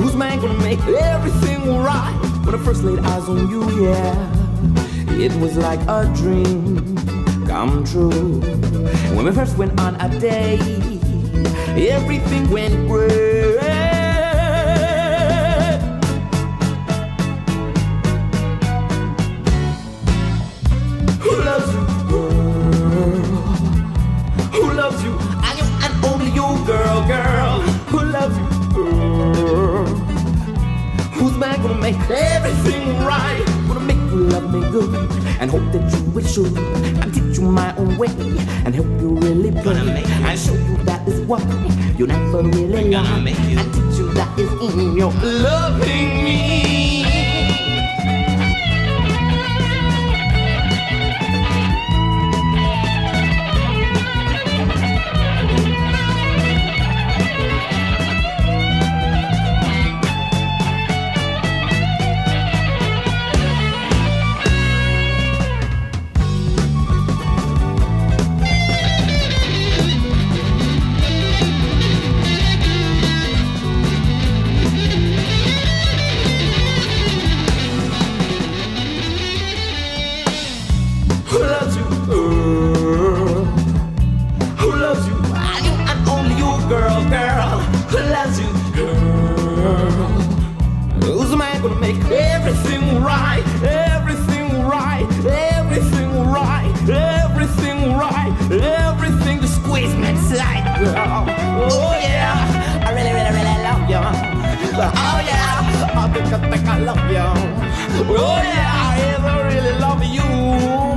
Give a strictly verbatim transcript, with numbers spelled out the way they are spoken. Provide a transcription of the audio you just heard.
Who's man gonna make everything right? When I first laid eyes on you, yeah, it was like a dream come true. When we first went on a date, everything went great. Who loves you, girl? Who loves you? And you and only you, girl, girl. Who loves you, girl? Who's man gonna make everything right? Gonna make you love me good and hope that you will should. And teach you my own way and help you really play and show you that is what you never really like. And teach you that is in your loving me. Who loves you, girl? Who loves you? And you and only you, girl, girl. Who loves you, girl? Who's the man gonna make everything right? Everything right, everything right, everything right, everything to squeeze me inside, girl. Oh yeah, I really, really, really love you. Oh yeah, I think I think I love you. Oh yeah, I ever really love you.